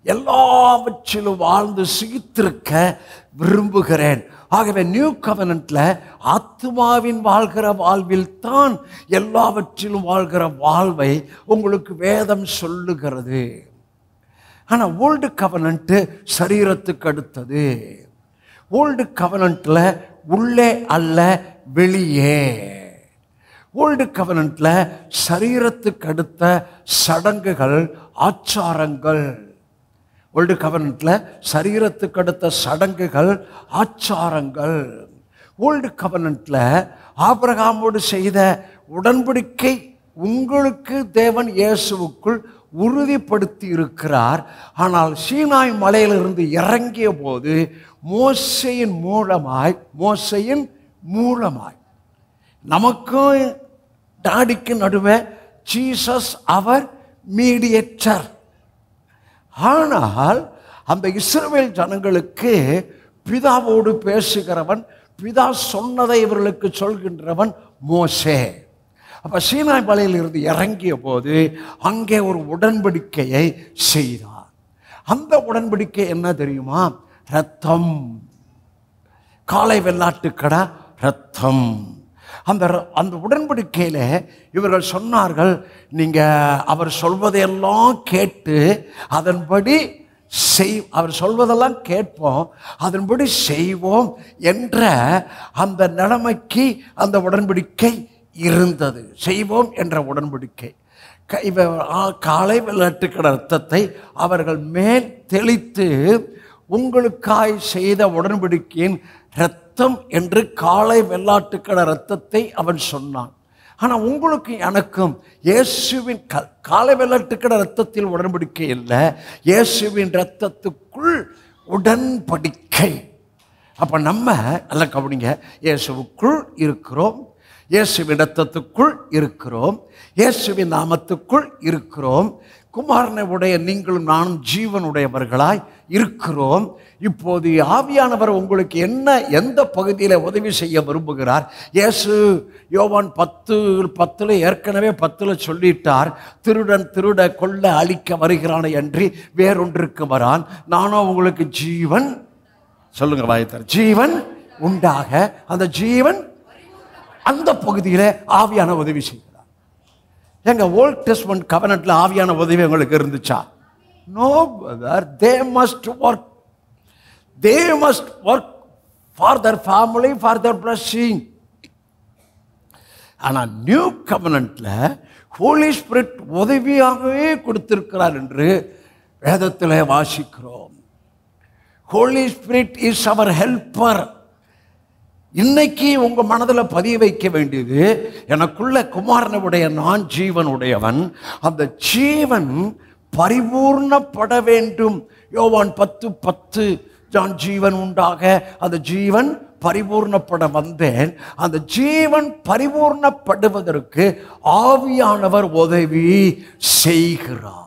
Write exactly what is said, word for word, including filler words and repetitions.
எல்லாவற்றிலும் வாழ்ந்து சுகித்திருக்க விரும்புகிறேன். ஆகவே நியூ கவனன்ட்ல ஆத்துமாவின் வாழ்கிற வாழ்வில் தான் எல்லாவற்றிலும் வாழ்கிற வாழ்வை உங்களுக்கு வேதம் சொல்லுகிறது. ஆனால் ஓல்டு கவனன்ட்டு சரீரத்துக்கு அடுத்தது. ஓல்டு கவனன்ட்ல உள்ளே அல்ல வெளியே. ஓல்டு கவனன்ட்ல சரீரத்துக்கு அடுத்த சடங்குகள் ஆச்சாரங்கள். ஓல்டு கவனன்ட்ல சரீரத்துக்கு அடுத்த சடங்குகள் ஆச்சாரங்கள். ஓல்டு கவனன்ட்ல ஆபிரகாமோடு செய்த உடன்படிக்கை உங்களுக்கு தேவன் இயேசுவுக்குள் உறுதிப்படுத்தி இருக்கிறார். ஆனால் சீனாய் மலையிலிருந்து இறங்கிய போது மோசையின் மூலமாய் மோசையின் மூலமாய் நமக்கும் டாடிக்கு நடுவே ஜீசஸ் அவர் மீடியேட்டர். ஆனால் அந்த இஸ்ரவேல் ஜனங்களுக்கு பிதாவோடு பேசுகிறவன், பிதா சொன்னதை இவர்களுக்கு சொல்கின்றவன் மோசே. அப்போ சீனாய் மலையில் இருந்து இறங்கிய போது அங்கே ஒரு உடன்படிக்கையை செய்தார். அந்த உடன்படிக்கை என்ன தெரியுமா? இரத்தம். காளை வெள்ளாட்டுக்கடா இரத்தம். அந்த அந்த உடன்படிக்கையில் இவர்கள் சொன்னார்கள், நீங்கள் அவர் சொல்வதையெல்லாம் கேட்டு அதன்படி செய் அவர் சொல்வதெல்லாம் கேட்போம், அதன்படி செய்வோம் என்ற அந்த நிலைமைக்கு அந்த உடன்படிக்கை இருந்தது. செய்வோம் என்ற உடன்படிக்கை. இவ காளை வெள்ளாட்டுக்கடா இரத்தத்தை அவர்கள் மேல் தெளித்து உங்களுக்காய் செய்த உடன்படிக்கையின் இரத்தம் என்று காளை வெள்ளாட்டுக்கடா இரத்தத்தை அவன் சொன்னான். ஆனால் உங்களுக்கு எனக்கும் இயேசுவின் காளை வெள்ளாட்டுக்கடா இரத்தத்தில் உடன்படிக்கை இல்லை, இயேசுவின் இரத்தத்துக்குள் உடன்படிக்கை. அப்போ நம்ம நல்லா கவனிங்க, இயேசுவுக்குள் இருக்கிறோம், இயேசுவின் இரத்தத்துக்குள் இருக்கிறோம், இயேசுவின் நாமத்துக்குள் இருக்கிறோம். குமாரனை உடைய நீங்களும் நானும் ஜீவனுடையவர்களாய் இருக்கிறோம். இப்போது ஆவியானவர் உங்களுக்கு என்ன எந்த பகுதியில் உதவி செய்ய விரும்புகிறார்? இயேசு யோவான் பத்து பத்தில் ஏற்கனவே பத்தில் சொல்லிட்டார், திருடன் திருட கொள்ள அழிக்க வருகிறான் என்று வேறொன்றுக்கு வரான், நானும் உங்களுக்கு ஜீவன் சொல்லுங்க வாய்த்தார் ஜீவன் உண்டாக. அந்த ஜீவன் அந்த பகுதியில் ஆவியான உதவி செய்கிறார். எங்க ஓல்ட் டெஸ்ட்மென்ட் கவனன்ட்ல ஆவியான உதவி உங்களுக்கு இருந்துச்சா? No brother. They must work. They must work for the family, for the blessing. ஆனால் நியூ கவனன்ட்ல ஹோலி ஸ்பிரிட் உதவியாகவே கொடுத்திருக்கிறார் என்று வேதத்தில் வாசிக்கிறோம். Holy spirit is our helper. இன்னைக்கு உங்க மனதில் பதிய வைக்க வேண்டியது, எனக்குள்ள குமாரனுடைய நான் ஜீவன் உடையவன், அந்த ஜீவன் பரிபூர்ணப்பட வேண்டும். யோவான் பத்து பத்து நான் ஜீவன் உண்டாக அந்த ஜீவன் பரிபூர்ணப்பட வந்தேன். அந்த ஜீவன் பரிபூர்ணப்படுவதற்கு ஆவியானவர் உதவி செய்கிறார்.